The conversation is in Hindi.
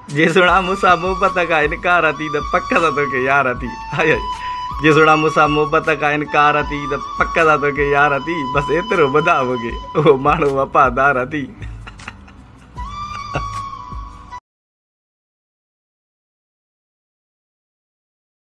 जे सुना मूंसां मोहबत का इनकार थी त पक सां तोखे यार थी। हाय हाय जे सुना मूंसां मोहबत का इनकार थी त पक सां तोखे यार थी। बसि एतिरो ॿुधा मूंखे उहो माण्हू वफ़ादार थी।